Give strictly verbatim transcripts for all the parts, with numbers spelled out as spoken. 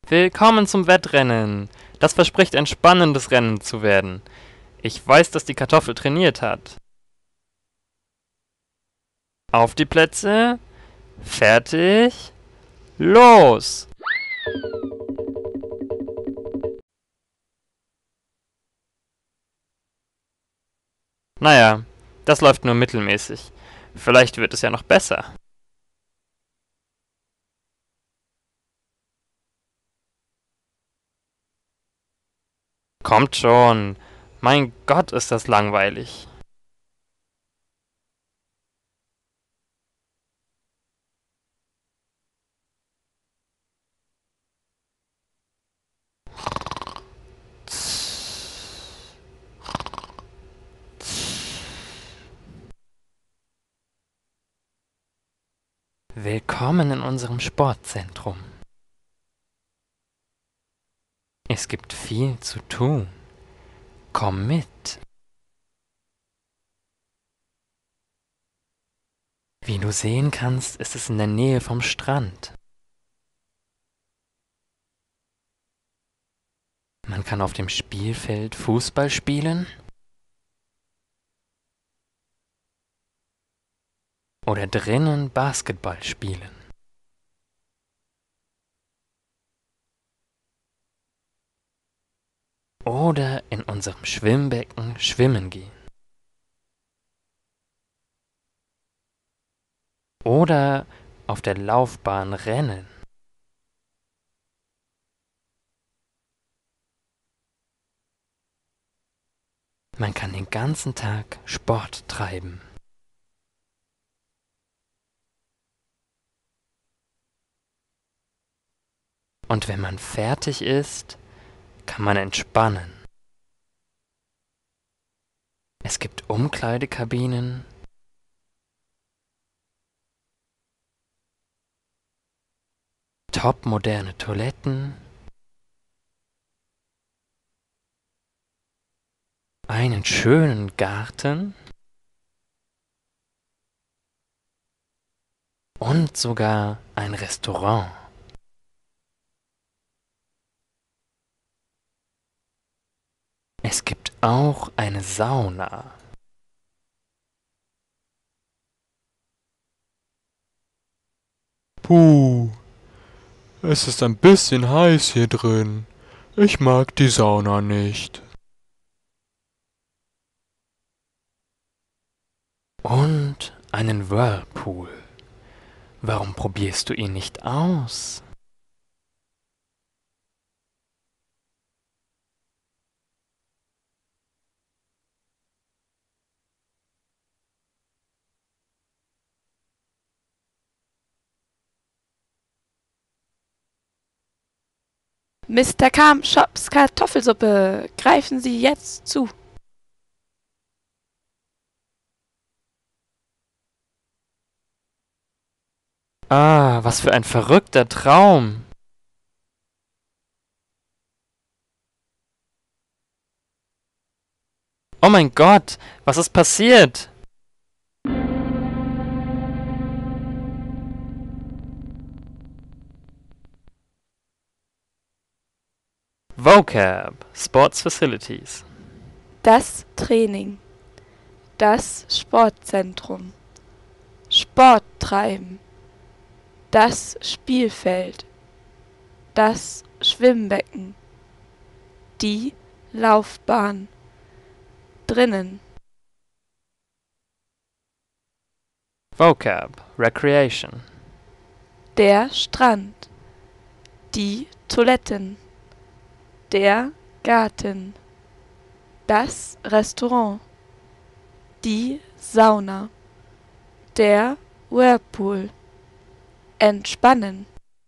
Willkommen zum Wettrennen. Das verspricht ein spannendes Rennen zu werden. Ich weiß, dass die Kartoffel trainiert hat. Auf die Plätze. Fertig. Los! Naja, das läuft nur mittelmäßig. Vielleicht wird es ja noch besser. Kommt schon. Mein Gott, ist das langweilig. Willkommen in unserem Sportzentrum. Es gibt viel zu tun. Komm mit. Wie du sehen kannst, ist es in der Nähe vom Strand. Man kann auf dem Spielfeld Fußball spielen oder drinnen Basketball spielen. Oder in unserem Schwimmbecken schwimmen gehen. Oder auf der Laufbahn rennen. Man kann den ganzen Tag Sport treiben. Und wenn man fertig ist, kann man entspannen. Es gibt Umkleidekabinen, topmoderne Toiletten, einen schönen Garten und sogar ein Restaurant. Es gibt auch eine Sauna. Puh, es ist ein bisschen heiß hier drin. Ich mag die Sauna nicht. Und einen Whirlpool. Warum probierst du ihn nicht aus? Mister Kamschops Kartoffelsuppe, greifen Sie jetzt zu. Ah, was für ein verrückter Traum. Oh mein Gott, was ist passiert? Vocab, Sports Facilities. Das Training. Das Sportzentrum. Sport treiben. Das Spielfeld. Das Schwimmbecken. Die Laufbahn. Drinnen. Vocab, Recreation. Der Strand. Die Toiletten. Der Garten. Das Restaurant. Die Sauna. Der Whirlpool. Entspannen.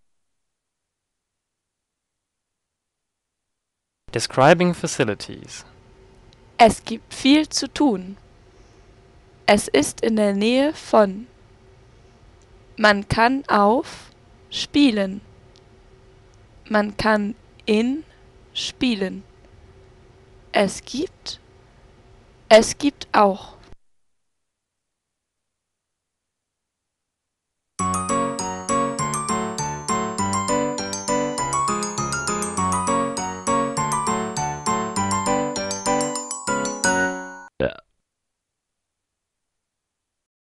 Describing facilities. Es gibt viel zu tun. Es ist in der Nähe von. Man kann auf spielen. Man kann in spielen. Es gibt. Es gibt auch.